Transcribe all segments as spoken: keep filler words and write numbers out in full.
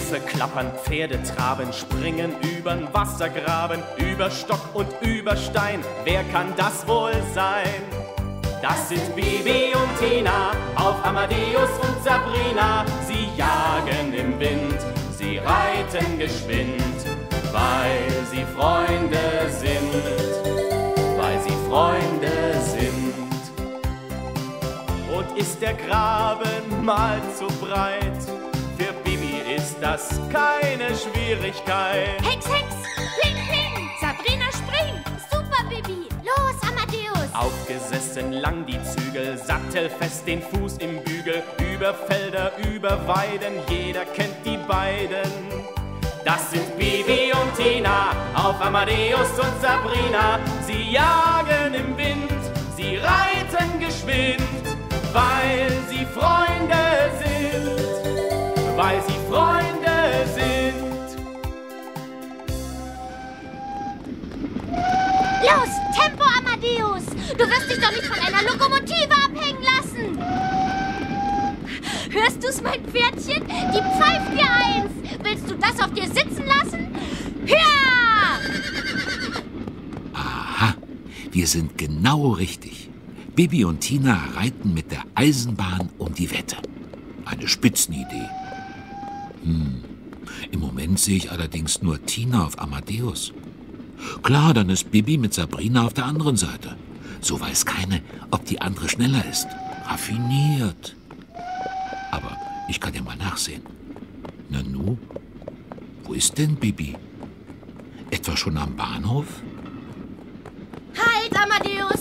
Rosse klappern, Pferde traben, springen übern Wassergraben, über Stock und über Stein. Wer kann das wohl sein? Das sind Bibi und Tina, auf Amadeus und Sabrina. Sie jagen im Wind, sie reiten geschwind, weil sie Freunde sind, weil sie Freunde sind. Und ist der Graben mal zu breit, für Bibi ist das keine Schwierigkeit. Hex, Hex, pling, pling, Sabrina spring, super Bibi, los Amadeus. Aufgesessen lang die Zügel, sattelfest den Fuß im Bügel, über Felder, über Weiden, jeder kennt die beiden. Das sind Bibi und Tina, auf Amadeus und Sabrina. Sie jagen im Wind, sie reiten geschwind, weil sie Freunde sind, weil sie Freunde sind. Los, Tempo Amadeus, du wirst dich doch nicht von einer Lokomotive abhängen lassen. Hörst du's, mein Pferdchen? Die pfeift dir eins. Willst du das auf dir sitzen lassen? Ja! Aha, wir sind genau richtig. Bibi und Tina reiten mit der Eisenbahn um die Wette. Eine Spitzenidee. Hm, im Moment sehe ich allerdings nur Tina auf Amadeus. Klar, dann ist Bibi mit Sabrina auf der anderen Seite. So weiß keine, ob die andere schneller ist. Raffiniert. Aber ich kann ja mal nachsehen. Nanu, wo ist denn Bibi? Etwa schon am Bahnhof? Halt, Amadeus!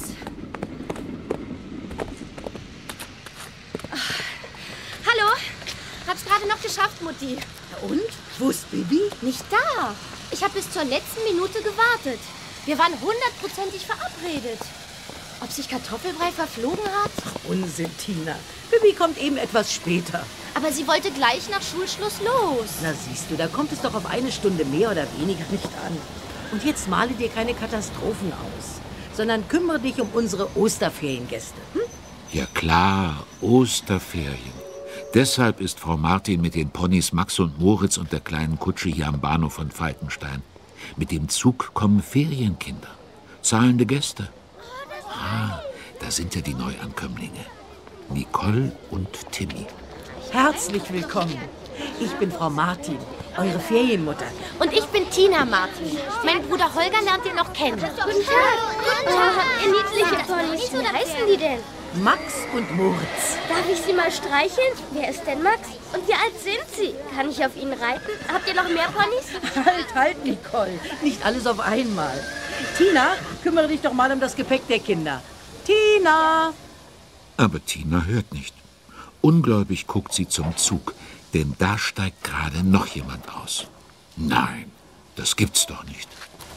Hallo, hab's gerade noch geschafft, Mutti. Und? Wo ist Bibi? Nicht da. Ich habe bis zur letzten Minute gewartet. Wir waren hundertprozentig verabredet. Ob sich Kartoffelbrei verflogen hat? Ach, Unsinn, Tina. Bibi kommt eben etwas später. Aber sie wollte gleich nach Schulschluss los. Na siehst du, da kommt es doch auf eine Stunde mehr oder weniger nicht an. Und jetzt male dir keine Katastrophen aus, sondern kümmere dich um unsere Osterferiengäste. Hm? Ja klar, Osterferien. Deshalb ist Frau Martin mit den Ponys Max und Moritz und der kleinen Kutsche hier am Bahnhof von Falkenstein. Mit dem Zug kommen Ferienkinder, zahlende Gäste. Ah, da sind ja die Neuankömmlinge. Nicole und Timmy. Herzlich willkommen. Ich bin Frau Martin, eure Ferienmutter. Und ich bin Tina Martin. Mein Bruder Holger lernt ihr noch kennen. Guten Tag. Guten Tag. Oh, ihr niedliche Ponys. Wie heißen die denn? Max und Moritz. Darf ich Sie mal streicheln? Wer ist denn Max? Und wie alt sind Sie? Kann ich auf Ihnen reiten? Habt ihr noch mehr Ponys? Halt, halt, Nicole. Nicht alles auf einmal. Tina, kümmere dich doch mal um das Gepäck der Kinder. Tina! Aber Tina hört nicht. Ungläubig guckt sie zum Zug, denn da steigt gerade noch jemand aus. Nein, das gibt's doch nicht.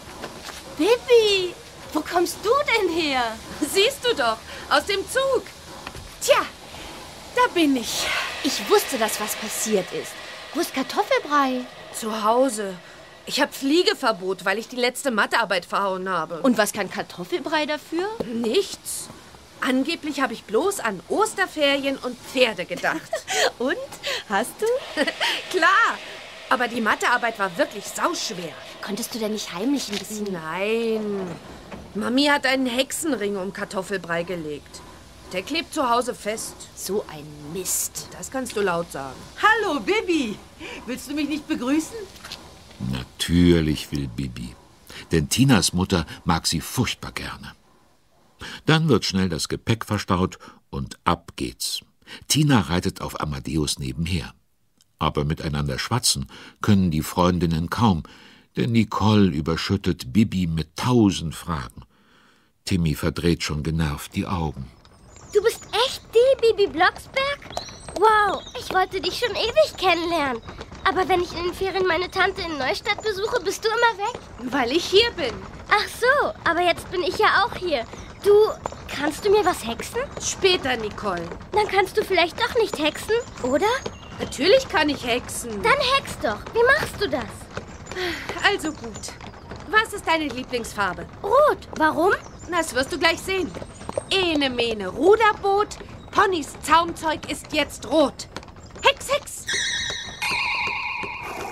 Bibi, wo kommst du denn her? Siehst du doch, aus dem Zug. Tja, da bin ich. Ich wusste, dass was passiert ist. Wo ist Kartoffelbrei? Zu Hause. Ich habe Fliegeverbot, weil ich die letzte Mathearbeit verhauen habe. Und was kann Kartoffelbrei dafür? Nichts. Angeblich habe ich bloß an Osterferien und Pferde gedacht. Und? Hast du? Klar, aber die Mathearbeit war wirklich sauschwer. Konntest du denn nicht heimlich ein bisschen... Nein. Mami hat einen Hexenring um Kartoffelbrei gelegt. Der klebt zu Hause fest. So ein Mist. Das kannst du laut sagen. Hallo, Bibi. Willst du mich nicht begrüßen? Natürlich will Bibi. Denn Tinas Mutter mag sie furchtbar gerne. Dann wird schnell das Gepäck verstaut und ab geht's. Tina reitet auf Amadeus nebenher. Aber miteinander schwatzen können die Freundinnen kaum, denn Nicole überschüttet Bibi mit tausend Fragen. Timmy verdreht schon genervt die Augen. Du bist echt die Bibi Blocksberg? Wow, ich wollte dich schon ewig kennenlernen. Aber wenn ich in den Ferien meine Tante in Neustadt besuche, bist du immer weg? Weil ich hier bin. Ach so, aber jetzt bin ich ja auch hier. Du, kannst du mir was hexen? Später, Nicole. Dann kannst du vielleicht doch nicht hexen, oder? Natürlich kann ich hexen. Dann hex doch. Wie machst du das? Also gut. Was ist deine Lieblingsfarbe? Rot. Warum? Das wirst du gleich sehen. Ene mene Ruderboot. Ponys Zaumzeug ist jetzt rot. Hex, Hex!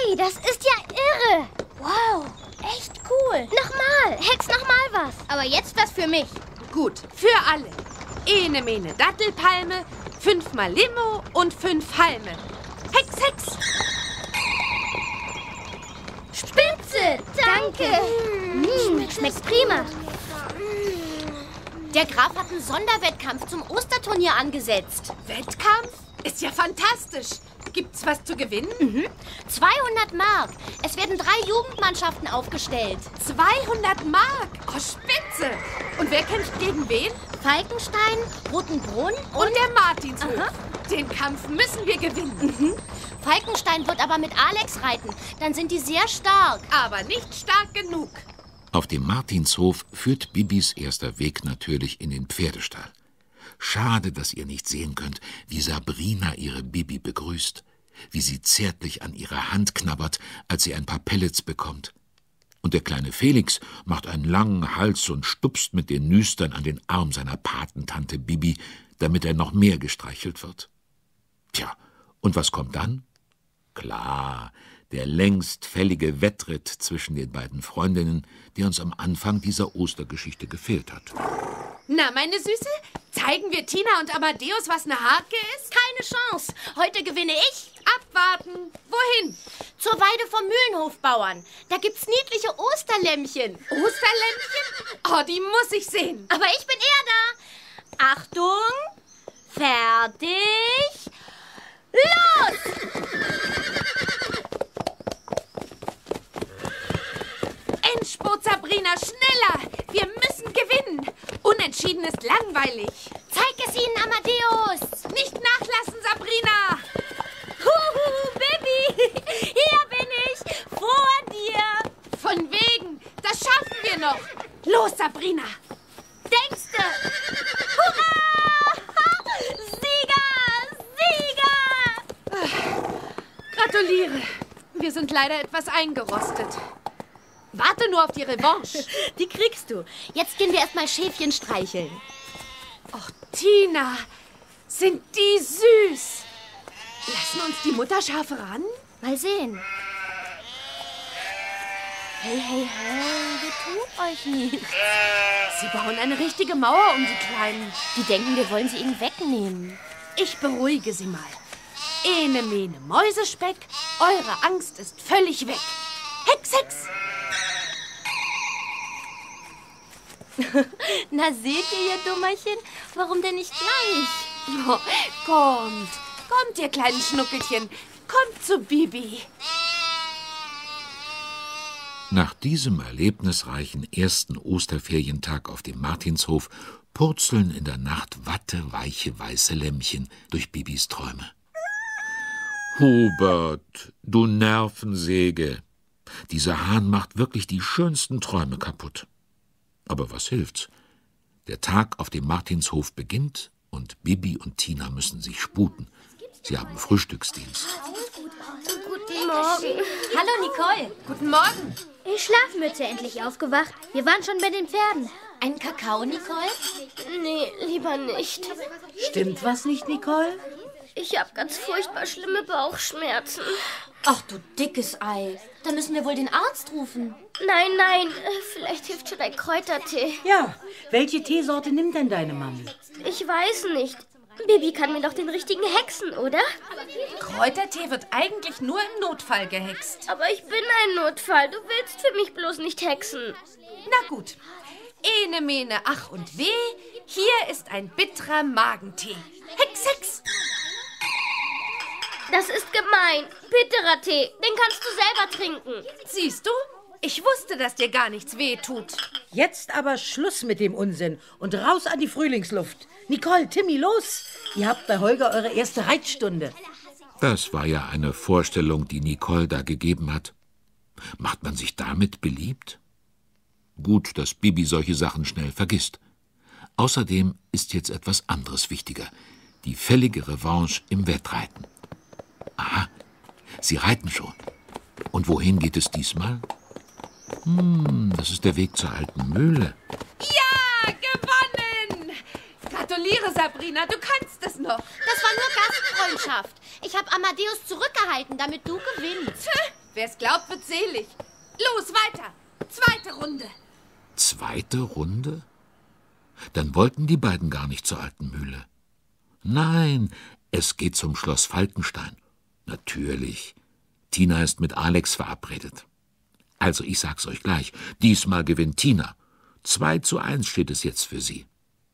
Hey, das ist ja irre. Wow, echt cool. Nochmal, hex nochmal was. Aber jetzt was für mich. Gut, für alle. Ene, mene, Dattelpalme, fünfmal Limo und fünf Halme. Hex, Hex. Spitze, danke. Mmh, schmeckt prima. Der Graf hat einen Sonderwettkampf zum Osterturnier angesetzt. Wettkampf? Ist ja fantastisch. Gibt's was zu gewinnen? Mhm. zweihundert Mark. Es werden drei Jugendmannschaften aufgestellt. zweihundert Mark? Oh, spitze. Und wer kämpft gegen wen? Falkenstein, Rotenbrunn und... Und der Martinshof. Aha. Den Kampf müssen wir gewinnen. Mhm. Falkenstein wird aber mit Alex reiten. Dann sind die sehr stark. Aber nicht stark genug. Auf dem Martinshof führt Bibis erster Weg natürlich in den Pferdestall. Schade, dass ihr nicht sehen könnt, wie Sabrina ihre Bibi begrüßt, wie sie zärtlich an ihrer Hand knabbert, als sie ein paar Pellets bekommt. Und der kleine Felix macht einen langen Hals und stupst mit den Nüstern an den Arm seiner Patentante Bibi, damit er noch mehr gestreichelt wird. Tja, und was kommt dann? Klar, der längst fällige Wettritt zwischen den beiden Freundinnen, der uns am Anfang dieser Ostergeschichte gefehlt hat. Na, meine Süße, zeigen wir Tina und Amadeus, was eine Hake ist? Keine Chance. Heute gewinne ich. Abwarten. Wohin? Zur Weide vom Mühlenhofbauern. Da gibt's niedliche Osterlämmchen. Osterlämpchen? Oh, die muss ich sehen. Aber ich bin eher da. Achtung. Fertig. Los! Endspurt, Sabrina, schneller! Wir müssen gewinnen! Unentschieden ist langweilig. Zeig es ihnen, Amadeus! Nicht nachlassen, Sabrina! Huhu, Bibi! Hier bin ich! Vor dir! Von wegen! Das schaffen wir noch! Los, Sabrina! Denkste! Hurra! Sieger! Sieger! Gratuliere! Wir sind leider etwas eingerostet. Warte nur auf die Revanche. Die kriegst du. Jetzt gehen wir erstmal Schäfchen streicheln. Och, Tina, sind die süß. Lassen uns die Mutterschafe ran? Mal sehen. Hey, hey, hey, wir tun euch nichts. Sie bauen eine richtige Mauer um die Kleinen. Die denken, wir wollen sie ihnen wegnehmen. Ich beruhige sie mal. Ene, mene, Mäusespeck, eure Angst ist völlig weg. Hex, Hex! Na, seht ihr, ihr Dummerchen? Warum denn nicht gleich? Oh, kommt, kommt, ihr kleinen Schnuckelchen. Kommt zu Bibi. Nach diesem erlebnisreichen ersten Osterferientag auf dem Martinshof purzeln in der Nacht watteweiche weiße Lämmchen durch Bibis Träume. Hubert, du Nervensäge! Dieser Hahn macht wirklich die schönsten Träume kaputt. Aber was hilft's? Der Tag auf dem Martinshof beginnt und Bibi und Tina müssen sich sputen. Sie haben Frühstücksdienst. Guten Morgen. Hallo, Nicole. Guten Morgen. Ist Schlafmütze endlich aufgewacht? Wir waren schon bei den Pferden. Ein Kakao, Nicole? Nee, lieber nicht. Stimmt was nicht, Nicole? Ich habe ganz furchtbar schlimme Bauchschmerzen. Ach, du dickes Ei. Da müssen wir wohl den Arzt rufen. Nein, nein, vielleicht hilft schon ein Kräutertee. Ja, welche Teesorte nimmt denn deine Mami? Ich weiß nicht. Bibi kann mir doch den richtigen hexen, oder? Kräutertee wird eigentlich nur im Notfall gehext. Aber ich bin ein Notfall. Du willst für mich bloß nicht hexen. Na gut. Ene, mene, ach und weh. Hier ist ein bitterer Magentee. Hex, Hex. Das ist gemein. Bitterer Tee. Den kannst du selber trinken. Siehst du? Ich wusste, dass dir gar nichts weh tut. Jetzt aber Schluss mit dem Unsinn und raus an die Frühlingsluft. Nicole, Timmy, los! Ihr habt bei Holger eure erste Reitstunde. Das war ja eine Vorstellung, die Nicole da gegeben hat. Macht man sich damit beliebt? Gut, dass Bibi solche Sachen schnell vergisst. Außerdem ist jetzt etwas anderes wichtiger. Die fällige Revanche im Wettreiten. Aha, sie reiten schon. Und wohin geht es diesmal? Hm, das ist der Weg zur alten Mühle. Ja, gewonnen! Gratuliere, Sabrina, du kannst es noch. Das war nur Gastfreundschaft. Ich habe Amadeus zurückgehalten, damit du gewinnst. Wer's glaubt, wird selig. Los, weiter. Zweite Runde. Zweite Runde? Dann wollten die beiden gar nicht zur alten Mühle. Nein, es geht zum Schloss Falkenstein. Natürlich. Tina ist mit Alex verabredet. Also, ich sag's euch gleich. Diesmal gewinnt Tina. Zwei zu eins steht es jetzt für sie.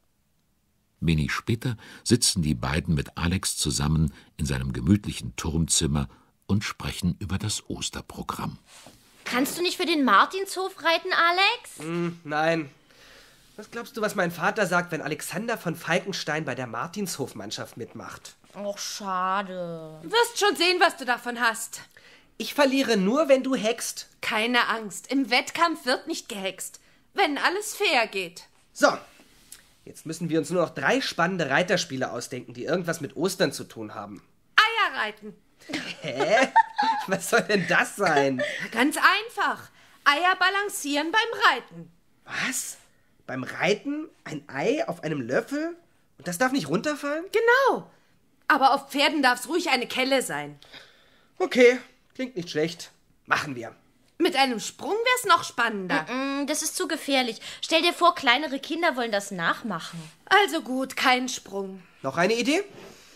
Wenig später sitzen die beiden mit Alex zusammen in seinem gemütlichen Turmzimmer und sprechen über das Osterprogramm. Kannst du nicht für den Martinshof reiten, Alex? Mm, nein. Was glaubst du, was mein Vater sagt, wenn Alexander von Falkenstein bei der Martinshofmannschaft mitmacht? Och, schade. Wirst schon sehen, was du davon hast. Ich verliere nur, wenn du hext. Keine Angst, im Wettkampf wird nicht gehext, wenn alles fair geht. So, jetzt müssen wir uns nur noch drei spannende Reiterspiele ausdenken, die irgendwas mit Ostern zu tun haben. Eier reiten. Hä? Was soll denn das sein? Ganz einfach. Eier balancieren beim Reiten. Was? Beim Reiten ein Ei auf einem Löffel? Und das darf nicht runterfallen? Genau. Aber auf Pferden darf's ruhig eine Kelle sein. Okay, klingt nicht schlecht. Machen wir. Mit einem Sprung wär's noch spannender. Mm-mm, das ist zu gefährlich. Stell dir vor, kleinere Kinder wollen das nachmachen. Also gut, kein Sprung. Noch eine Idee?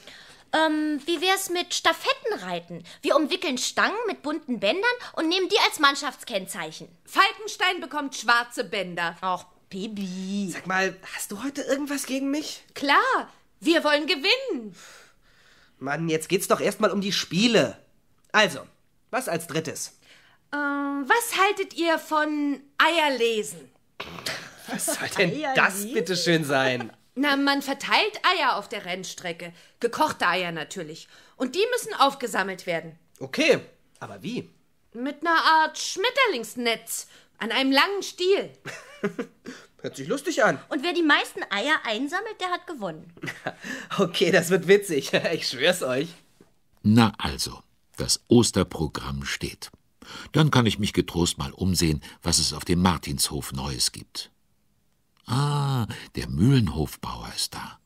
Ähm, wie wär's mit Stafettenreiten? Wir umwickeln Stangen mit bunten Bändern und nehmen die als Mannschaftskennzeichen. Falkenstein bekommt schwarze Bänder. Ach, Baby. Sag mal, hast du heute irgendwas gegen mich? Klar, wir wollen gewinnen. Mann, jetzt geht's doch erstmal um die Spiele. Also, was als drittes? Ähm, was haltet ihr von Eierlesen? Was soll denn das bitteschön sein? Na, man verteilt Eier auf der Rennstrecke. Gekochte Eier natürlich. Und die müssen aufgesammelt werden. Okay, aber wie? Mit einer Art Schmetterlingsnetz. An einem langen Stiel. Hört sich lustig an. Und wer die meisten Eier einsammelt, der hat gewonnen. Okay, das wird witzig. Ich schwör's euch. Na also, das Osterprogramm steht. Dann kann ich mich getrost mal umsehen, was es auf dem Martinshof Neues gibt. Ah, der Mühlenhofbauer ist da.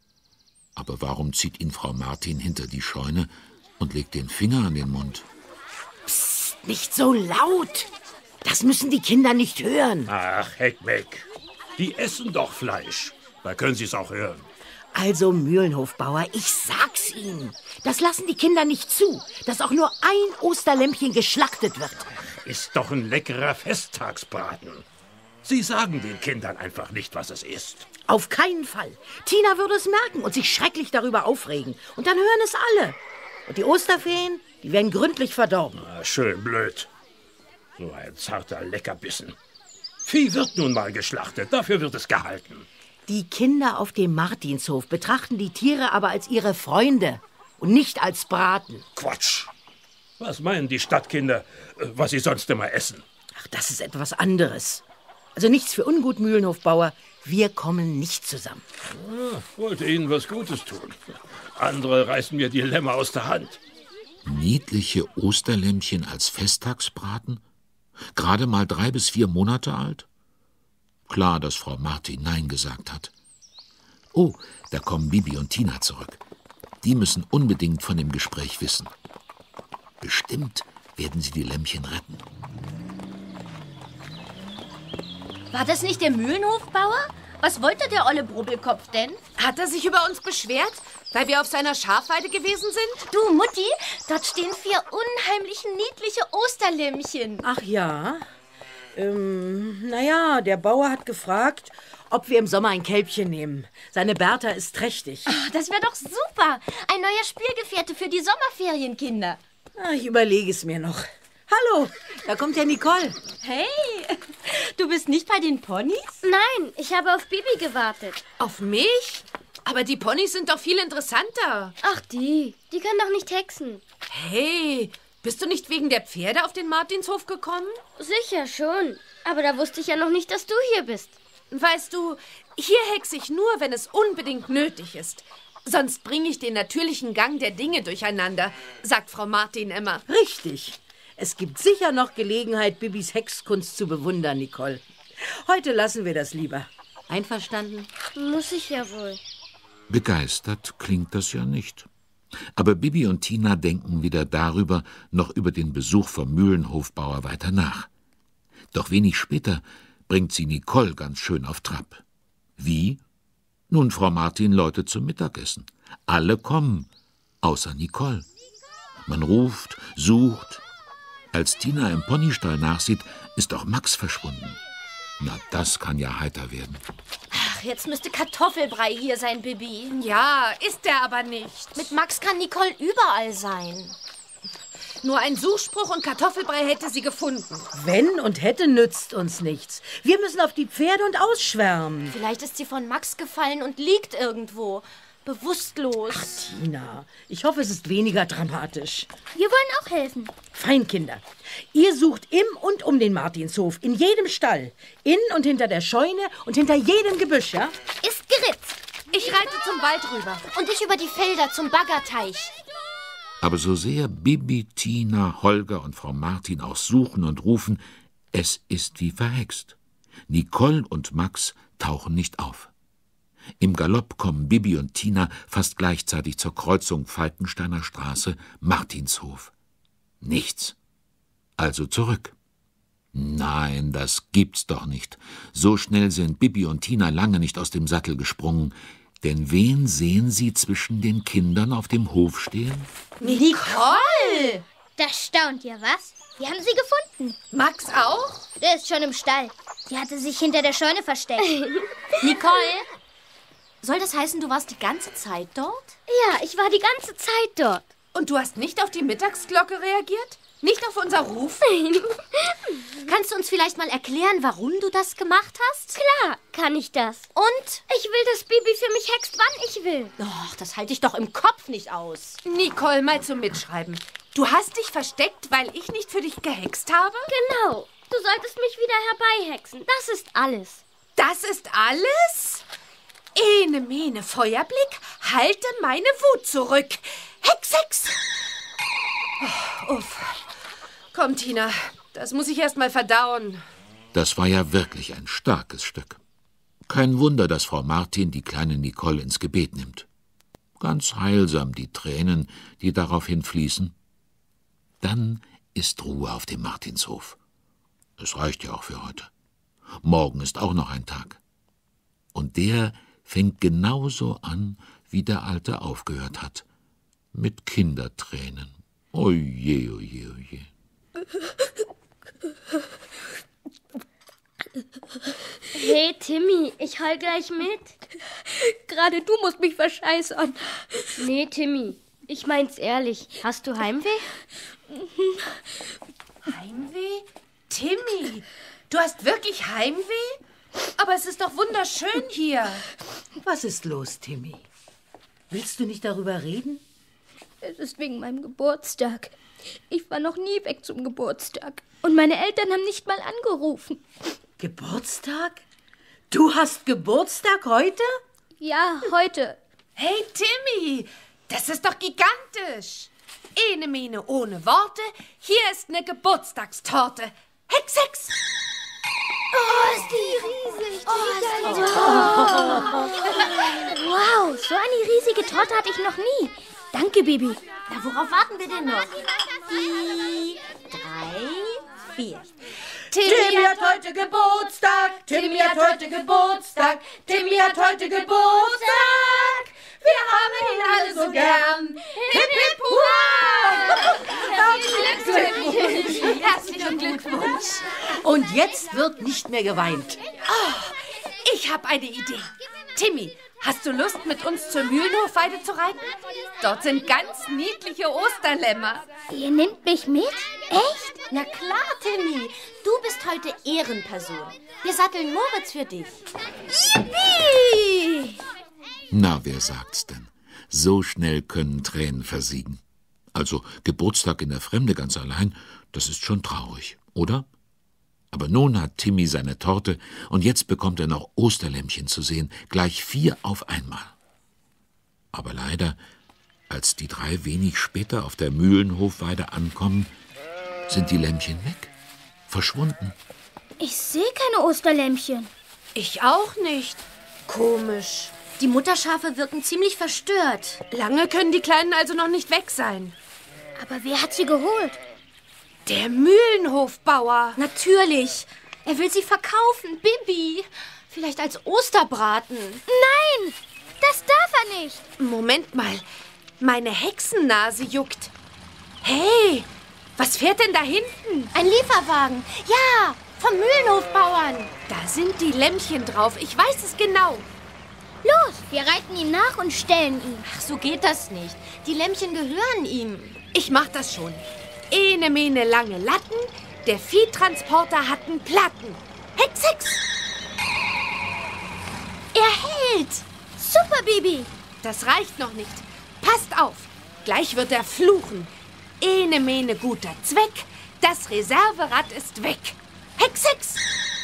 Aber warum zieht ihn Frau Martin hinter die Scheune und legt den Finger an den Mund? Psst, nicht so laut. Das müssen die Kinder nicht hören. Ach, Heckmeck. Die essen doch Fleisch. Da können sie es auch hören. Also, Mühlenhofbauer, ich sag's Ihnen. Das lassen die Kinder nicht zu, dass auch nur ein Osterlämpchen geschlachtet wird. Ist doch ein leckerer Festtagsbraten. Sie sagen den Kindern einfach nicht, was es ist. Auf keinen Fall. Tina würde es merken und sich schrecklich darüber aufregen. Und dann hören es alle. Und die Osterferien, die werden gründlich verdorben. Na, schön blöd. So ein zarter Leckerbissen. Vieh wird nun mal geschlachtet, dafür wird es gehalten. Die Kinder auf dem Martinshof betrachten die Tiere aber als ihre Freunde und nicht als Braten. Quatsch. Was meinen die Stadtkinder, was sie sonst immer essen? Ach, das ist etwas anderes. Also nichts für ungut, Mühlenhofbauer. Wir kommen nicht zusammen. Ja, wollte Ihnen was Gutes tun. Andere reißen mir die Lämmer aus der Hand. Niedliche Osterlämmchen als Festtagsbraten? Gerade mal drei bis vier Monate alt? Klar, dass Frau Martin Nein gesagt hat. Oh, da kommen Bibi und Tina zurück. Die müssen unbedingt von dem Gespräch wissen. Bestimmt werden sie die Lämmchen retten. War das nicht der Mühlenhofbauer? Was wollte der olle Brubbelkopf denn? Hat er sich über uns beschwert, weil wir auf seiner Schafweide gewesen sind? Du, Mutti, dort stehen vier unheimlich niedliche Osterlämmchen. Ach ja? Ähm, naja, der Bauer hat gefragt, ob wir im Sommer ein Kälbchen nehmen. Seine Bertha ist trächtig. Ach, das wäre doch super. Ein neuer Spielgefährte für die Sommerferienkinder. Ah, ich überlege es mir noch. Hallo, da kommt ja Nicole. Hey, du bist nicht bei den Ponys? Nein, ich habe auf Bibi gewartet. Auf mich? Aber die Ponys sind doch viel interessanter. Ach, die. Die können doch nicht hexen. Hey, bist du nicht wegen der Pferde auf den Martinshof gekommen? Sicher schon. Aber da wusste ich ja noch nicht, dass du hier bist. Weißt du, hier hexe ich nur, wenn es unbedingt nötig ist. Sonst bringe ich den natürlichen Gang der Dinge durcheinander, sagt Frau Martin immer. Richtig. Es gibt sicher noch Gelegenheit, Bibis Hexkunst zu bewundern, Nicole. Heute lassen wir das lieber. Einverstanden? Muss ich ja wohl. Begeistert klingt das ja nicht. Aber Bibi und Tina denken weder darüber noch über den Besuch vom Mühlenhofbauer weiter nach. Doch wenig später bringt sie Nicole ganz schön auf Trab. Wie? Nun, Frau Martin läutet zum Mittagessen. Alle kommen, außer Nicole. Man ruft, sucht. Als Tina im Ponystall nachsieht, ist auch Max verschwunden. Na, das kann ja heiter werden. Ach, jetzt müsste Kartoffelbrei hier sein, Bibi. Ja, ist er aber nicht. Mit Max kann Nicole überall sein. Nur ein Suchspruch und Kartoffelbrei hätte sie gefunden. Wenn und hätte nützt uns nichts. Wir müssen auf die Pferde und ausschwärmen. Vielleicht ist sie von Max gefallen und liegt irgendwo. Bewusstlos. Ach, Tina, ich hoffe, es ist weniger dramatisch. Wir wollen auch helfen. Fein, Kinder. Ihr sucht im und um den Martinshof, in jedem Stall, in und hinter der Scheune und hinter jedem Gebüsch, ja? Ist geritzt. Ich reite zum Wald rüber. Und ich über die Felder zum Baggerteich. Aber so sehr Bibi, Tina, Holger und Frau Martin auch suchen und rufen, es ist wie verhext. Nicole und Max tauchen nicht auf. Im Galopp kommen Bibi und Tina fast gleichzeitig zur Kreuzung Falkensteiner Straße, Martinshof. Nichts. Also zurück. Nein, das gibt's doch nicht. So schnell sind Bibi und Tina lange nicht aus dem Sattel gesprungen. Denn wen sehen sie zwischen den Kindern auf dem Hof stehen? Nicole! Das staunt ihr, was? Wir haben sie gefunden. Max auch? Der ist schon im Stall. Die hatte sich hinter der Scheune versteckt. Nicole, soll das heißen, du warst die ganze Zeit dort? Ja, ich war die ganze Zeit dort. Und du hast nicht auf die Mittagsglocke reagiert? Nicht auf unser Ruf? Kannst du uns vielleicht mal erklären, warum du das gemacht hast? Klar kann ich das. Und? Ich will, dass Bibi für mich hext, wann ich will. Och, das halte ich doch im Kopf nicht aus. Nicole, mal zum Mitschreiben. Du hast dich versteckt, weil ich nicht für dich gehext habe? Genau. Du solltest mich wieder herbeihexen. Das ist alles. Das ist alles? Ene, mene, Feuerblick, halte meine Wut zurück. Hex, Hex! Oh, uff. Komm, Tina, das muss ich erst mal verdauen. Das war ja wirklich ein starkes Stück. Kein Wunder, dass Frau Martin die kleine Nicole ins Gebet nimmt. Ganz heilsam die Tränen, die daraufhin fließen. Dann ist Ruhe auf dem Martinshof. Es reicht ja auch für heute. Morgen ist auch noch ein Tag. Und der fängt genauso an, wie der Alte aufgehört hat. Mit Kindertränen. Oje, oje, oje. Hey, Timmy, ich heul gleich mit. Gerade du musst mich verscheißern. Nee, Timmy, ich mein's ehrlich. Hast du Heimweh? Heimweh? Timmy, du hast wirklich Heimweh? Aber es ist doch wunderschön hier. Was ist los, Timmy? Willst du nicht darüber reden? Es ist wegen meinem Geburtstag. Ich war noch nie weg zum Geburtstag. Und meine Eltern haben nicht mal angerufen. Geburtstag? Du hast Geburtstag heute? Ja, heute. Hey, Timmy, das ist doch gigantisch. Ene Mene ohne Worte, hier ist eine Geburtstagstorte. Hex, Hex! Oh, ist die riesig. Oh, ist die wow. wow, so eine riesige Torte hatte ich noch nie. Danke, Baby. Na, worauf warten wir denn noch? Die drei, vier. Timmy hat heute Geburtstag, Timmy hat heute Geburtstag, Timmy hat heute Geburtstag. Wir haben ihn alle so gern. Hip, hip, hurra! Herzlichen Glückwunsch. Herzlichen Glückwunsch. Und jetzt wird nicht mehr geweint. Oh, ich habe eine Idee. Timmy, hast du Lust, mit uns zur Mühlenhofweide zu reiten? Dort sind ganz niedliche Osterlämmer. Ihr nehmt mich mit? Echt? Na klar, Timmy. Du bist heute Ehrenperson. Wir satteln Moritz für dich. Yippie! Na, wer sagt's denn? So schnell können Tränen versiegen. Also Geburtstag in der Fremde ganz allein, das ist schon traurig, oder? Aber nun hat Timmy seine Torte und jetzt bekommt er noch Osterlämmchen zu sehen, gleich vier auf einmal. Aber leider, als die drei wenig später auf der Mühlenhofweide ankommen, sind die Lämmchen weg, verschwunden. Ich sehe keine Osterlämmchen. Ich auch nicht. Komisch. Die Mutterschafe wirken ziemlich verstört. Lange können die Kleinen also noch nicht weg sein. Aber wer hat sie geholt? Der Mühlenhofbauer. Natürlich. Er will sie verkaufen, Bibi. Vielleicht als Osterbraten. Nein, das darf er nicht. Moment mal, meine Hexennase juckt. Hey, was fährt denn da hinten? Ein Lieferwagen. Ja, vom Mühlenhofbauern. Da sind die Lämmchen drauf, ich weiß es genau. Los, wir reiten ihm nach und stellen ihn. Ach, so geht das nicht. Die Lämmchen gehören ihm. Ich mach das schon. Ene, mene, lange Latten, der Viehtransporter hat einen Platten. Hex, Hex! Er hält. Super, Bibi. Das reicht noch nicht. Passt auf, gleich wird er fluchen. Ene, mene, guter Zweck, das Reserverad ist weg. Hex, Hex!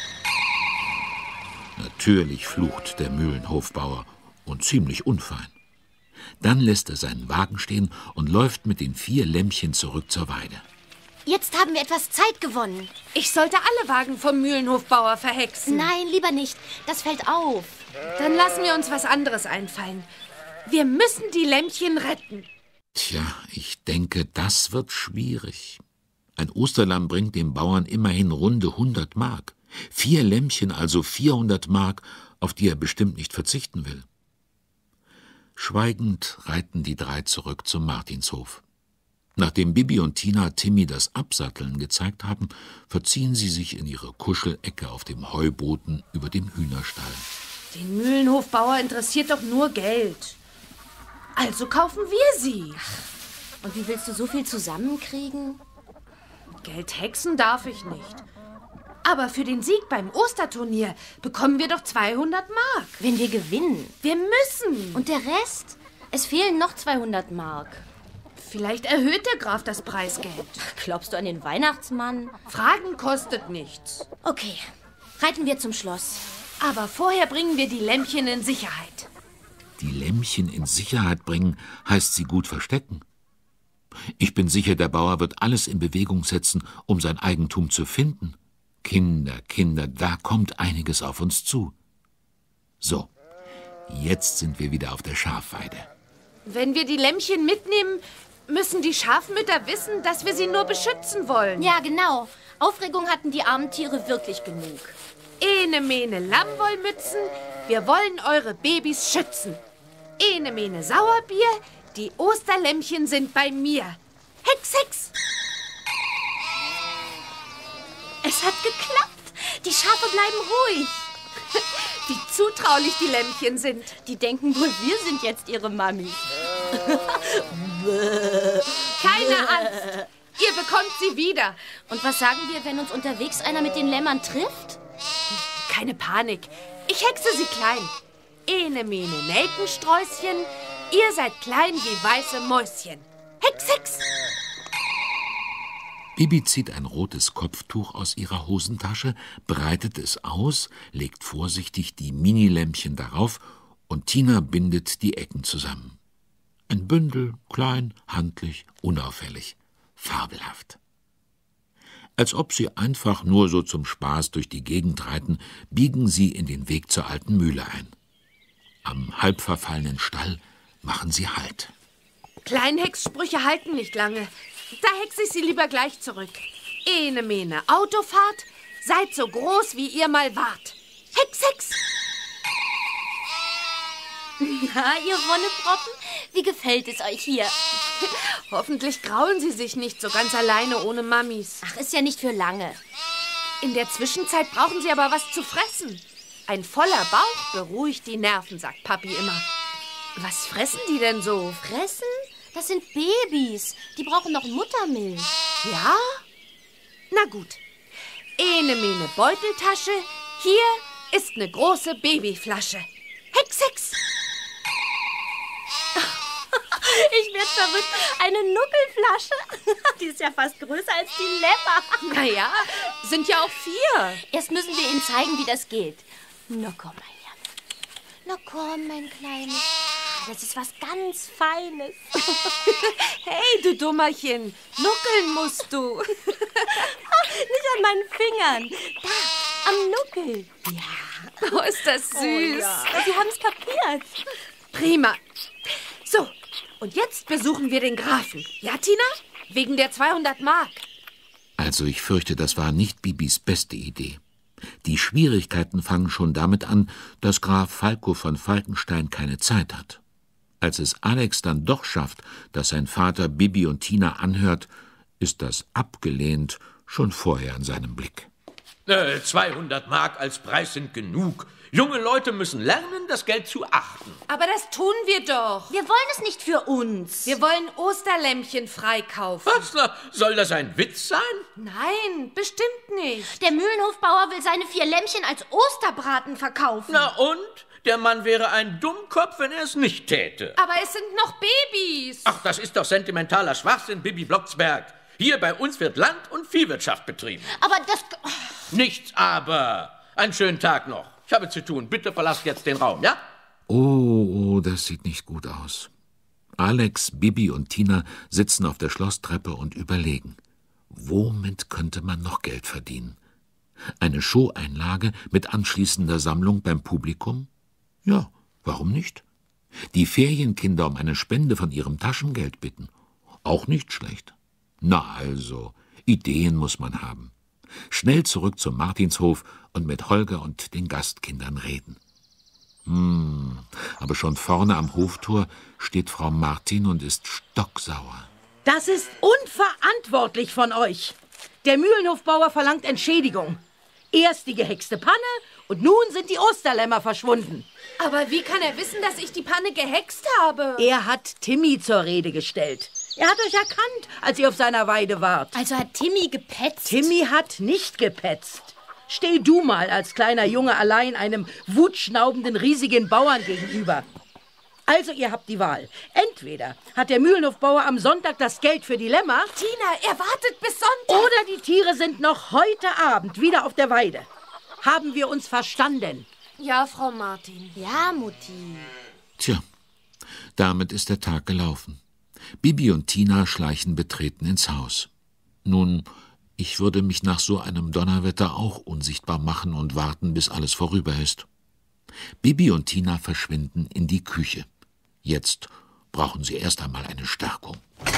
Natürlich flucht der Mühlenhofbauer und ziemlich unfein. Dann lässt er seinen Wagen stehen und läuft mit den vier Lämmchen zurück zur Weide. Jetzt haben wir etwas Zeit gewonnen. Ich sollte alle Wagen vom Mühlenhofbauer verhexen. Nein, lieber nicht. Das fällt auf. Dann lassen wir uns was anderes einfallen. Wir müssen die Lämmchen retten. Tja, ich denke, das wird schwierig. Ein Osterlamm bringt dem Bauern immerhin runde hundert Mark. Vier Lämmchen, also vierhundert Mark, auf die er bestimmt nicht verzichten will. Schweigend reiten die drei zurück zum Martinshof. Nachdem Bibi und Tina Timmy das Absatteln gezeigt haben, verziehen sie sich in ihre Kuschelecke auf dem Heuboden über dem Hühnerstall. Den Mühlenhofbauer interessiert doch nur Geld. Also kaufen wir sie. Und wie willst du so viel zusammenkriegen? Geld hexen darf ich nicht. Aber für den Sieg beim Osterturnier bekommen wir doch zweihundert Mark. Wenn wir gewinnen. Wir müssen. Und der Rest? Es fehlen noch zweihundert Mark. Vielleicht erhöht der Graf das Preisgeld. Glaubst du an den Weihnachtsmann? Fragen kostet nichts. Okay, reiten wir zum Schloss. Aber vorher bringen wir die Lämmchen in Sicherheit. Die Lämmchen in Sicherheit bringen, heißt sie gut verstecken. Ich bin sicher, der Bauer wird alles in Bewegung setzen, um sein Eigentum zu finden. Kinder, Kinder, da kommt einiges auf uns zu. So, jetzt sind wir wieder auf der Schafweide. Wenn wir die Lämmchen mitnehmen, müssen die Schafmütter wissen, dass wir sie nur beschützen wollen. Ja, genau. Aufregung hatten die armen Tiere wirklich genug. Ene, mene, Lammwollmützen, wir wollen eure Babys schützen. Ene, mene, Sauerbier, die Osterlämmchen sind bei mir. Hex, Hex! Es hat geklappt. Die Schafe bleiben ruhig. Wie zutraulich die Lämmchen sind. Die denken wohl, wir sind jetzt ihre Mami. Keine Angst. Ihr bekommt sie wieder. Und was sagen wir, wenn uns unterwegs einer mit den Lämmern trifft? Keine Panik. Ich hexe sie klein. Ene, mene, Nelkensträußchen. Ihr seid klein wie weiße Mäuschen. Hex, Hex! Bibi zieht ein rotes Kopftuch aus ihrer Hosentasche, breitet es aus, legt vorsichtig die Minilämmchen darauf und Tina bindet die Ecken zusammen. Ein Bündel, klein, handlich, unauffällig, fabelhaft. Als ob sie einfach nur so zum Spaß durch die Gegend reiten, biegen sie in den Weg zur alten Mühle ein. Am halb verfallenen Stall machen sie Halt. Kleinhexsprüche halten nicht lange. Da hexe ich sie lieber gleich zurück. Ene, mene, Autofahrt, seid so groß, wie ihr mal wart. Hex, Hex! Na, ihr Wonneproppen, wie gefällt es euch hier? Hoffentlich grauen sie sich nicht so ganz alleine ohne Mamis. Ach, ist ja nicht für lange. In der Zwischenzeit brauchen sie aber was zu fressen. Ein voller Bauch beruhigt die Nerven, sagt Papi immer. Was fressen die denn so? Fressen? Das sind Babys. Die brauchen noch Muttermilch. Ja? Na gut. Ene, mene, Beuteltasche. Hier ist eine große Babyflasche. Hex, Hex! Ich werd verrückt. Eine Nuckelflasche. Die ist ja fast größer als die Lämmer. Naja, sind ja auch vier. Erst müssen wir ihnen zeigen, wie das geht. Na komm, mein Junge. Na komm, mein Kleines. Das ist was ganz Feines. Hey, du Dummerchen. Nuckeln musst du. Nicht an meinen Fingern. Da, am Nuckel. Ja. Oh, ist das süß. Oh, ja. Sie haben es kapiert. Prima. So, und jetzt besuchen wir den Grafen. Ja, Tina? Wegen der zweihundert Mark. Also ich fürchte, das war nicht Bibis beste Idee. Die Schwierigkeiten fangen schon damit an, dass Graf Falco von Falkenstein keine Zeit hat. Als es Alex dann doch schafft, dass sein Vater Bibi und Tina anhört, ist das abgelehnt schon vorher in seinem Blick. Äh, zweihundert Mark als Preis sind genug. Junge Leute müssen lernen, das Geld zu achten. Aber das tun wir doch. Wir wollen es nicht für uns. Wir wollen Osterlämmchen freikaufen. Was? Na, soll das ein Witz sein? Nein, bestimmt nicht. Der Mühlenhofbauer will seine vier Lämmchen als Osterbraten verkaufen. Na und? Der Mann wäre ein Dummkopf, wenn er es nicht täte. Aber es sind noch Babys. Ach, das ist doch sentimentaler Schwachsinn, Bibi Blocksberg. Hier bei uns wird Land- und Viehwirtschaft betrieben. Aber das... Nichts aber. Einen schönen Tag noch. Ich habe zu tun. Bitte verlasst jetzt den Raum, ja? Oh, oh, das sieht nicht gut aus. Alex, Bibi und Tina sitzen auf der Schlosstreppe und überlegen. Womit könnte man noch Geld verdienen? Eine Showeinlage mit anschließender Sammlung beim Publikum? Ja, warum nicht? Die Ferienkinder um eine Spende von ihrem Taschengeld bitten? Auch nicht schlecht. Na also, Ideen muss man haben. Schnell zurück zum Martinshof und mit Holger und den Gastkindern reden. Hm, aber schon vorne am Hoftor steht Frau Martin und ist stocksauer. Das ist unverantwortlich von euch. Der Mühlenhofbauer verlangt Entschädigung. Erst die gehexte Panne und nun sind die Osterlämmer verschwunden. Aber wie kann er wissen, dass ich die Panne gehext habe? Er hat Timmy zur Rede gestellt. Er hat euch erkannt, als ihr auf seiner Weide wart. Also hat Timmy gepetzt? Timmy hat nicht gepetzt. Steh du mal als kleiner Junge allein einem wutschnaubenden, riesigen Bauern gegenüber. Also ihr habt die Wahl. Entweder hat der Mühlenhofbauer am Sonntag das Geld für die Lämmer. Tina, er wartet bis Sonntag. Oder die Tiere sind noch heute Abend wieder auf der Weide. Haben wir uns verstanden? Ja, Frau Martin. Ja, Mutti. Tja, damit ist der Tag gelaufen. Bibi und Tina schleichen betreten ins Haus. Nun, ich würde mich nach so einem Donnerwetter auch unsichtbar machen und warten, bis alles vorüber ist. Bibi und Tina verschwinden in die Küche. Jetzt brauchen sie erst einmal eine Stärkung.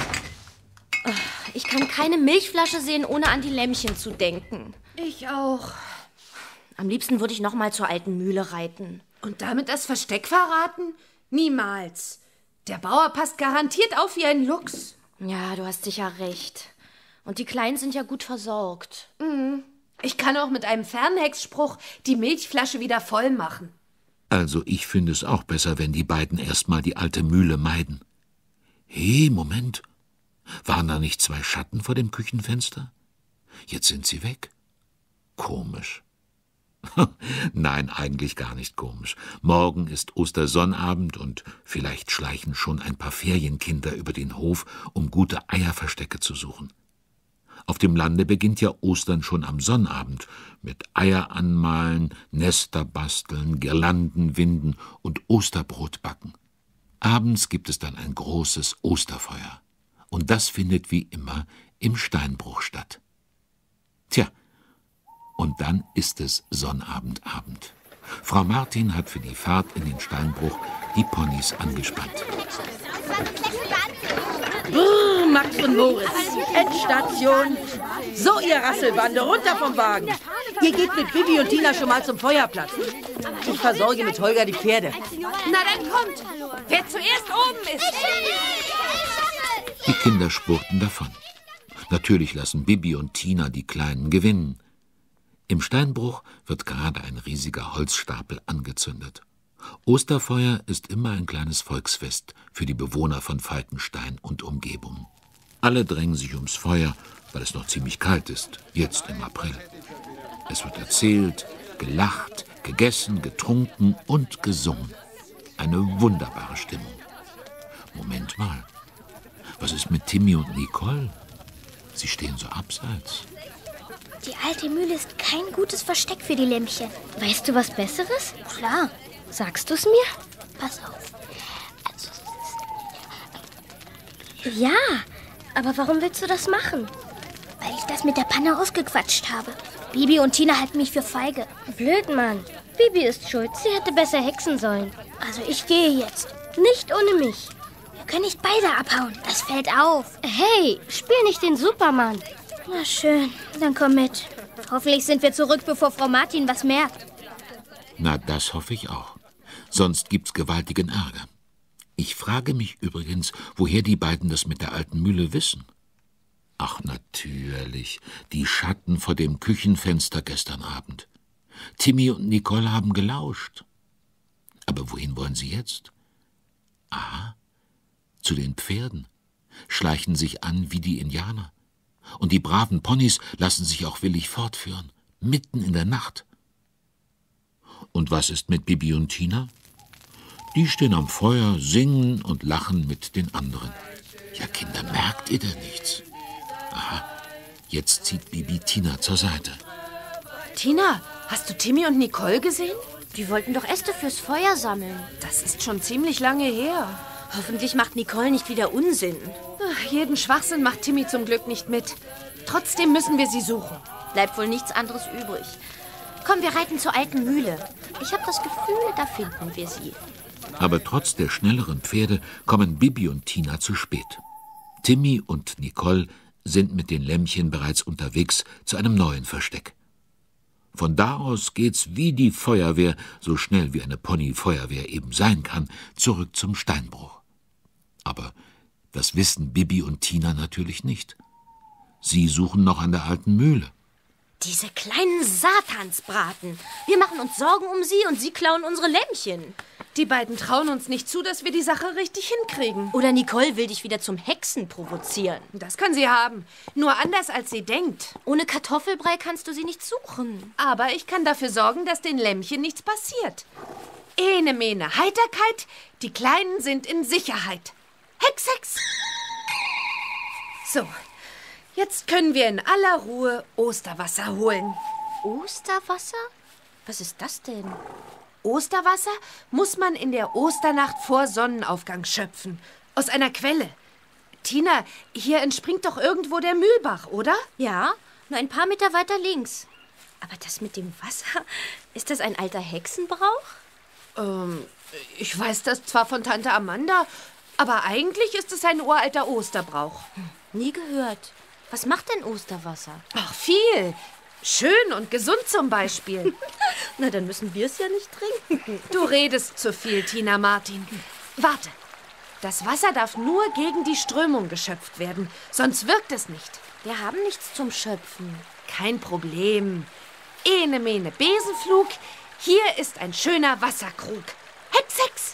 Ich kann keine Milchflasche sehen, ohne an die Lämmchen zu denken. Ich auch. Am liebsten würde ich noch mal zur alten Mühle reiten. Und damit das Versteck verraten? Niemals. Der Bauer passt garantiert auf wie ein Luchs. Ja, du hast sicher recht. Und die Kleinen sind ja gut versorgt. Mhm. Ich kann auch mit einem Fernhexspruch die Milchflasche wieder voll machen. Also ich finde es auch besser, wenn die beiden erstmal die alte Mühle meiden. Hey, Moment. Waren da nicht zwei Schatten vor dem Küchenfenster? Jetzt sind sie weg. Komisch. Nein, eigentlich gar nicht komisch. Morgen ist Ostersonnabend und vielleicht schleichen schon ein paar Ferienkinder über den Hof, um gute Eierverstecke zu suchen. Auf dem Lande beginnt ja Ostern schon am Sonnabend mit Eier anmalen, Nester basteln, Girlanden winden und Osterbrot backen. Abends gibt es dann ein großes Osterfeuer. Und das findet wie immer im Steinbruch statt. Tja, und dann ist es Sonnabendabend. Frau Martin hat für die Fahrt in den Steinbruch die Ponys angespannt. Brrr, Max und Moritz, Endstation. So, ihr Rasselbande, runter vom Wagen. Ihr geht mit Bibi und Tina schon mal zum Feuerplatz. Ich versorge mit Holger die Pferde. Na dann kommt, wer zuerst oben ist. Die Kinder spurten davon. Natürlich lassen Bibi und Tina die Kleinen gewinnen. Im Steinbruch wird gerade ein riesiger Holzstapel angezündet. Osterfeuer ist immer ein kleines Volksfest für die Bewohner von Falkenstein und Umgebung. Alle drängen sich ums Feuer, weil es noch ziemlich kalt ist, jetzt im April. Es wird erzählt, gelacht, gegessen, getrunken und gesungen. Eine wunderbare Stimmung. Moment mal, was ist mit Timmy und Nicole? Sie stehen so abseits. Die alte Mühle ist kein gutes Versteck für die Lämmchen. Weißt du was Besseres? Klar. Sagst du es mir? Pass auf. Also, ja, aber warum willst du das machen? Weil ich das mit der Panne ausgequatscht habe. Bibi und Tina halten mich für feige. Blöd, Mann. Bibi ist schuld. Sie hätte besser hexen sollen. Also ich gehe jetzt. Nicht ohne mich. Wir können nicht beide abhauen. Das fällt auf. Hey, spiel nicht den Superman. Na schön, dann komm mit. Hoffentlich sind wir zurück, bevor Frau Martin was merkt. Na, das hoffe ich auch. Sonst gibt's gewaltigen Ärger. Ich frage mich übrigens, woher die beiden das mit der alten Mühle wissen. Ach, natürlich, die Schatten vor dem Küchenfenster gestern Abend. Timmy und Nicole haben gelauscht. Aber wohin wollen sie jetzt? Aha, zu den Pferden, schleichen sich an wie die Indianer. Und die braven Ponys lassen sich auch willig fortführen, mitten in der Nacht. Und was ist mit Bibi und Tina? Die stehen am Feuer, singen und lachen mit den anderen. Ja, Kinder, merkt ihr denn nichts? Aha, jetzt zieht Bibi Tina zur Seite. Tina, hast du Timmy und Nicole gesehen? Die wollten doch Äste fürs Feuer sammeln. Das ist schon ziemlich lange her. Hoffentlich macht Nicole nicht wieder Unsinn. Ach, jeden Schwachsinn macht Timmy zum Glück nicht mit. Trotzdem müssen wir sie suchen. Bleibt wohl nichts anderes übrig. Komm, wir reiten zur alten Mühle. Ich habe das Gefühl, da finden wir sie. Aber trotz der schnelleren Pferde kommen Bibi und Tina zu spät. Timmy und Nicole sind mit den Lämmchen bereits unterwegs zu einem neuen Versteck. Von da aus geht's wie die Feuerwehr, so schnell wie eine Pony-Feuerwehr eben sein kann, zurück zum Steinbruch. Aber das wissen Bibi und Tina natürlich nicht. Sie suchen noch an der alten Mühle. Diese kleinen Satansbraten. Wir machen uns Sorgen um sie und sie klauen unsere Lämmchen. Die beiden trauen uns nicht zu, dass wir die Sache richtig hinkriegen. Oder Nicole will dich wieder zum Hexen provozieren. Das kann sie haben. Nur anders, als sie denkt. Ohne Kartoffelbrei kannst du sie nicht suchen. Aber ich kann dafür sorgen, dass den Lämmchen nichts passiert. Ene, mene, Heiterkeit. Die Kleinen sind in Sicherheit. Hex, Hex. So, jetzt können wir in aller Ruhe Osterwasser holen. Osterwasser? Was ist das denn? Osterwasser muss man in der Osternacht vor Sonnenaufgang schöpfen. Aus einer Quelle. Tina, hier entspringt doch irgendwo der Mühlbach, oder? Ja, nur ein paar Meter weiter links. Aber das mit dem Wasser, ist das ein alter Hexenbrauch? Ähm, ich weiß das zwar von Tante Amanda, aber eigentlich ist es ein uralter Osterbrauch. Hm, nie gehört. Was macht denn Osterwasser? Ach, viel. Schön und gesund zum Beispiel. Na, dann müssen wir es ja nicht trinken. Du redest zu viel, Tina Martin. Warte. Das Wasser darf nur gegen die Strömung geschöpft werden, sonst wirkt es nicht. Wir haben nichts zum Schöpfen. Kein Problem. Ene, mene, Besenflug. Hier ist ein schöner Wasserkrug. Hex, Hex.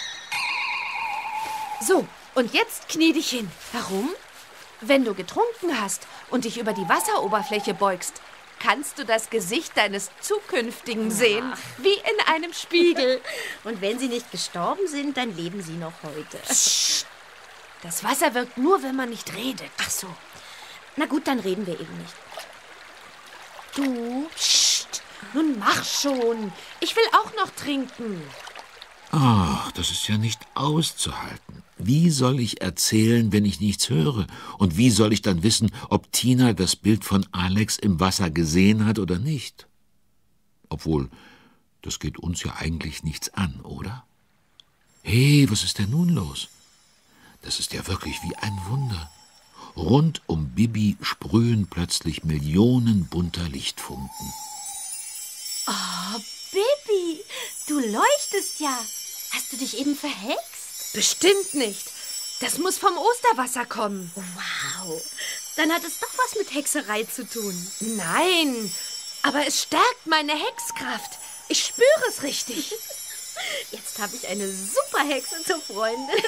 So, und jetzt knie dich hin. Warum? Wenn du getrunken hast und dich über die Wasseroberfläche beugst, kannst du das Gesicht deines Zukünftigen sehen, wie in einem Spiegel. Und wenn sie nicht gestorben sind, dann leben sie noch heute. Psst. Das Wasser wirkt nur, wenn man nicht redet. Ach so. Na gut, dann reden wir eben nicht. Du, psst. Nun mach schon. Ich will auch noch trinken. Ach, das ist ja nicht auszuhalten. Wie soll ich erzählen, wenn ich nichts höre? Und wie soll ich dann wissen, ob Tina das Bild von Alex im Wasser gesehen hat oder nicht? Obwohl, das geht uns ja eigentlich nichts an, oder? Hey, was ist denn nun los? Das ist ja wirklich wie ein Wunder. Rund um Bibi sprühen plötzlich Millionen bunter Lichtfunken. Oh, Bibi, du leuchtest ja. Hast du dich eben verhext? Bestimmt nicht. Das muss vom Osterwasser kommen. Wow, dann hat es doch was mit Hexerei zu tun. Nein, aber es stärkt meine Hexkraft. Ich spüre es richtig. Jetzt habe ich eine super Hexe zur Freundin.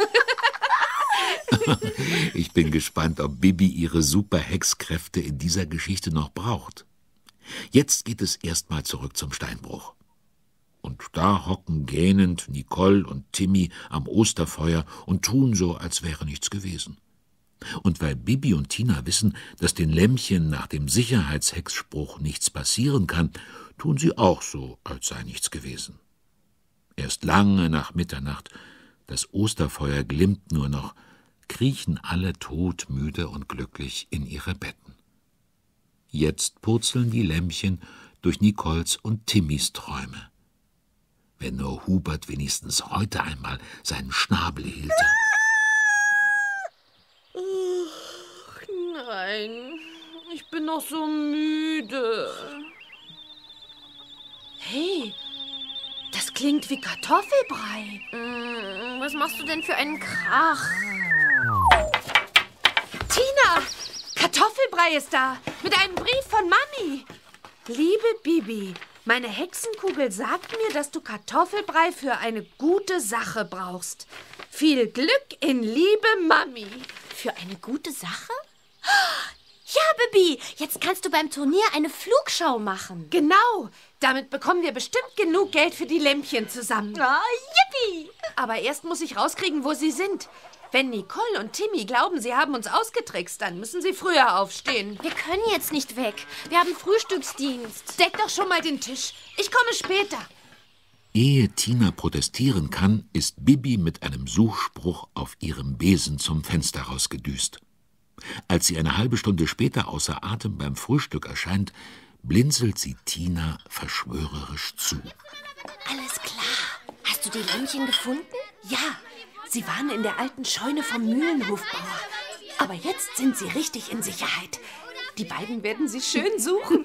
Ich bin gespannt, ob Bibi ihre super Hexkräfte in dieser Geschichte noch braucht. Jetzt geht es erstmal zurück zum Steinbruch. Und da hocken gähnend Nicole und Timmy am Osterfeuer und tun so, als wäre nichts gewesen. Und weil Bibi und Tina wissen, dass den Lämmchen nach dem Sicherheitshexspruch nichts passieren kann, tun sie auch so, als sei nichts gewesen. Erst lange nach Mitternacht, das Osterfeuer glimmt nur noch, kriechen alle todmüde und glücklich in ihre Betten. Jetzt purzeln die Lämmchen durch Nicoles und Timmys Träume. Wenn nur Hubert wenigstens heute einmal seinen Schnabel hielte. Ach, nein, ich bin noch so müde. Hey, das klingt wie Kartoffelbrei. Mm, was machst du denn für einen Krach? Tina, Kartoffelbrei ist da, mit einem Brief von Mami. Liebe Bibi, meine Hexenkugel sagt mir, dass du Kartoffelbrei für eine gute Sache brauchst. Viel Glück in Liebe, Mami. Für eine gute Sache? Ja, Bibi, jetzt kannst du beim Turnier eine Flugschau machen. Genau, damit bekommen wir bestimmt genug Geld für die Lämpchen zusammen. Ah, yippie! Aber erst muss ich rauskriegen, wo sie sind. Wenn Nicole und Timmy glauben, sie haben uns ausgetrickst, dann müssen sie früher aufstehen. Wir können jetzt nicht weg. Wir haben Frühstücksdienst. Deck doch schon mal den Tisch. Ich komme später. Ehe Tina protestieren kann, ist Bibi mit einem Suchspruch auf ihrem Besen zum Fenster rausgedüst. Als sie eine halbe Stunde später außer Atem beim Frühstück erscheint, blinzelt sie Tina verschwörerisch zu. Alles klar. Hast du die Lämpchen gefunden? Ja, sie waren in der alten Scheune vom Mühlenhofbauer. Aber jetzt sind sie richtig in Sicherheit. Die beiden werden sie schön suchen.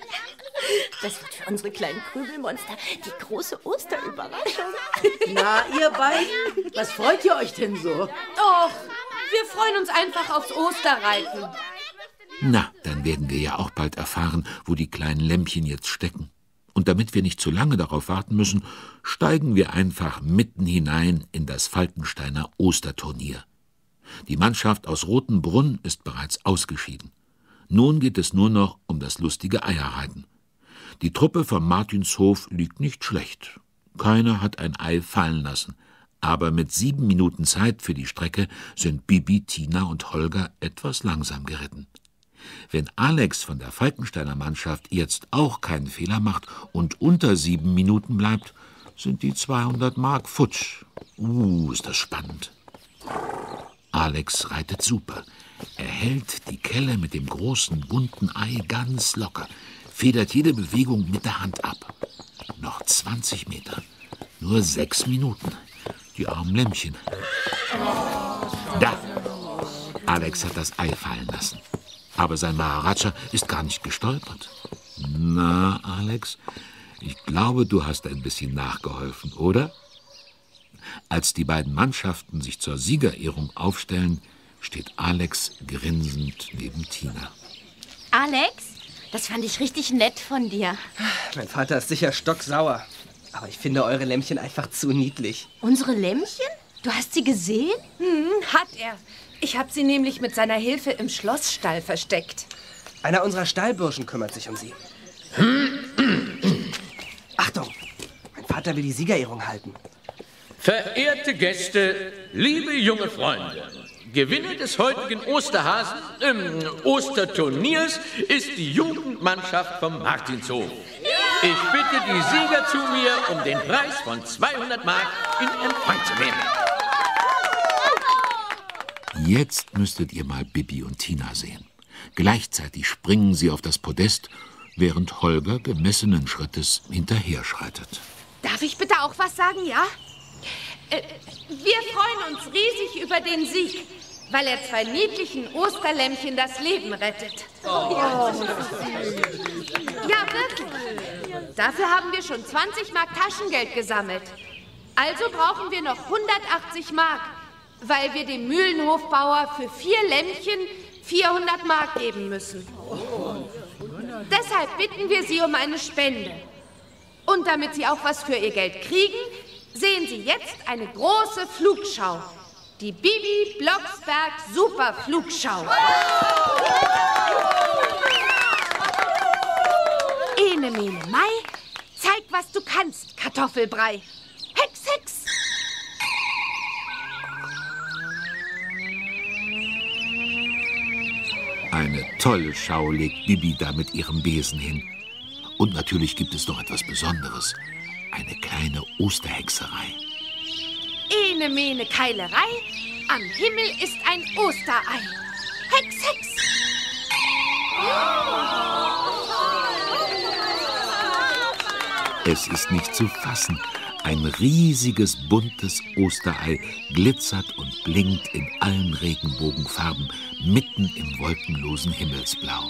Das wird für unsere kleinen Krümelmonster die große Osterüberraschung. Na, ihr beiden, was freut ihr euch denn so? Doch, wir freuen uns einfach aufs Osterreiten. Na, dann werden wir ja auch bald erfahren, wo die kleinen Lämpchen jetzt stecken. Und damit wir nicht zu lange darauf warten müssen, steigen wir einfach mitten hinein in das Falkensteiner Osterturnier. Die Mannschaft aus Rotenbrunn ist bereits ausgeschieden. Nun geht es nur noch um das lustige Eierreiten. Die Truppe vom Martinshof liegt nicht schlecht. Keiner hat ein Ei fallen lassen. Aber mit sieben Minuten Zeit für die Strecke sind Bibi, Tina und Holger etwas langsam geritten. Wenn Alex von der Falkensteiner Mannschaft jetzt auch keinen Fehler macht und unter sieben Minuten bleibt, sind die zweihundert Mark futsch. Uh, ist das spannend. Alex reitet super. Er hält die Kelle mit dem großen, bunten Ei ganz locker, federt jede Bewegung mit der Hand ab. Noch zwanzig Meter, nur sechs Minuten. Die armen Lämmchen. Da! Alex hat das Ei fallen lassen. Aber sein Maharaja ist gar nicht gestolpert. Na, Alex, ich glaube, du hast ein bisschen nachgeholfen, oder? Als die beiden Mannschaften sich zur Siegerehrung aufstellen, steht Alex grinsend neben Tina. Alex, das fand ich richtig nett von dir. Mein Vater ist sicher stocksauer. Aber ich finde eure Lämmchen einfach zu niedlich. Unsere Lämmchen? Du hast sie gesehen? Hm, hat er. Ich habe sie nämlich mit seiner Hilfe im Schlossstall versteckt. Einer unserer Stallburschen kümmert sich um sie. Achtung, mein Vater will die Siegerehrung halten. Verehrte Gäste, liebe junge Freunde, Gewinner des heutigen Osterhasen, ähm, Osterturniers ist die Jugendmannschaft vom Martinshof. Ich bitte die Sieger zu mir, um den Preis von zweihundert Mark in Empfang zu nehmen. Jetzt müsstet ihr mal Bibi und Tina sehen. Gleichzeitig springen sie auf das Podest, während Holger gemessenen Schrittes hinterher schreitet. Darf ich bitte auch was sagen, ja? Äh, wir freuen uns riesig über den Sieg, weil er zwei niedlichen Osterlämmchen das Leben rettet. Oh. Ja, wirklich. Dafür haben wir schon zwanzig Mark Taschengeld gesammelt. Also brauchen wir noch hundertachtzig Mark, weil wir dem Mühlenhofbauer für vier Lämmchen vierhundert Mark geben müssen. Deshalb bitten wir Sie um eine Spende. Und damit Sie auch was für Ihr Geld kriegen, sehen Sie jetzt eine große Flugschau. Die Bibi Blocksberg Superflugschau. Ene, mene, Mai, zeig, was du kannst, Kartoffelbrei. Hex, Hex! Eine tolle Schau legt Bibi da mit ihrem Besen hin. Und natürlich gibt es noch etwas Besonderes. Eine kleine Osterhexerei. Ene, mene, Keilerei, am Himmel ist ein Osterei. Hex, Hex! Es ist nicht zu fassen. Ein riesiges, buntes Osterei glitzert und blinkt in allen Regenbogenfarben mitten im wolkenlosen Himmelsblau.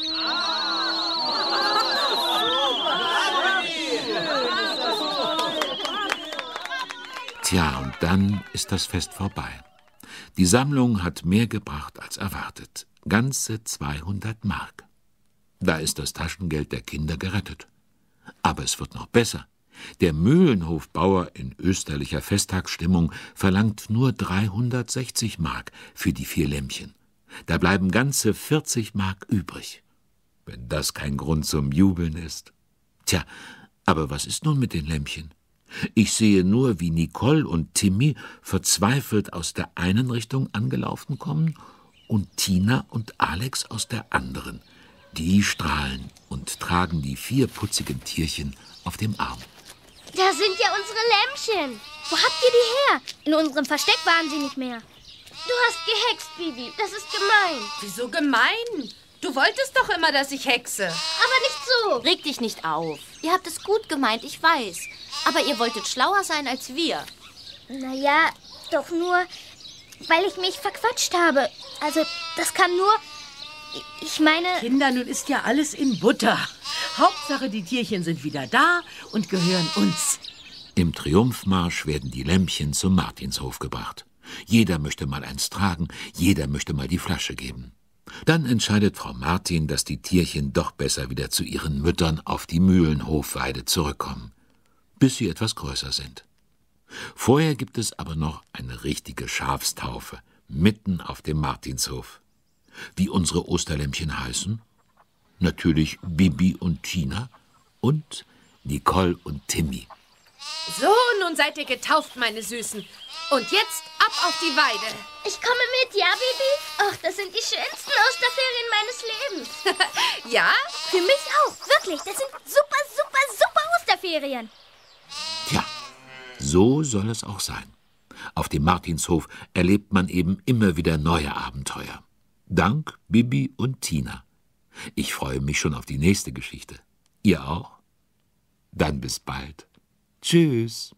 Tja, und dann ist das Fest vorbei. Die Sammlung hat mehr gebracht als erwartet. Ganze zweihundert Mark. Da ist das Taschengeld der Kinder gerettet. Aber es wird noch besser. Der Mühlenhofbauer in österlicher Festtagsstimmung verlangt nur dreihundertsechzig Mark für die vier Lämmchen. Da bleiben ganze vierzig Mark übrig. Wenn das kein Grund zum Jubeln ist. Tja, aber was ist nun mit den Lämmchen? Ich sehe nur, wie Nicole und Timmy verzweifelt aus der einen Richtung angelaufen kommen und Tina und Alex aus der anderen. Die strahlen und tragen die vier putzigen Tierchen auf dem Arm. Da sind ja unsere Lämmchen. Wo habt ihr die her? In unserem Versteck waren sie nicht mehr. Du hast gehext, Bibi. Das ist gemein. Wieso gemein? Du wolltest doch immer, dass ich hexe. Aber nicht so. Reg dich nicht auf. Ihr habt es gut gemeint, ich weiß. Aber ihr wolltet schlauer sein als wir. Naja, doch nur, weil ich mich verquatscht habe. Also, das kam nur... Ich meine... Kinder, nun ist ja alles in Butter. Hauptsache, die Tierchen sind wieder da und gehören uns. Im Triumphmarsch werden die Lämmchen zum Martinshof gebracht. Jeder möchte mal eins tragen, jeder möchte mal die Flasche geben. Dann entscheidet Frau Martin, dass die Tierchen doch besser wieder zu ihren Müttern auf die Mühlenhofweide zurückkommen, bis sie etwas größer sind. Vorher gibt es aber noch eine richtige Schafstaufe, mitten auf dem Martinshof. Wie unsere Osterlämmchen heißen? Natürlich Bibi und Tina und Nicole und Timmy. So, nun seid ihr getauft, meine Süßen. Und jetzt ab auf die Weide. Ich komme mit, ja, Bibi? Ach, das sind die schönsten Osterferien meines Lebens. Ja? Für mich auch, wirklich. Das sind super, super, super Osterferien. Tja, so soll es auch sein. Auf dem Martinshof erlebt man eben immer wieder neue Abenteuer. Dank Bibi und Tina. Ich freue mich schon auf die nächste Geschichte. Ihr auch? Dann bis bald. Tschüss.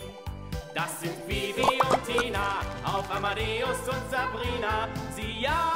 Das sind Bibi und Tina auf Amadeus und Sabrina. Sie jagen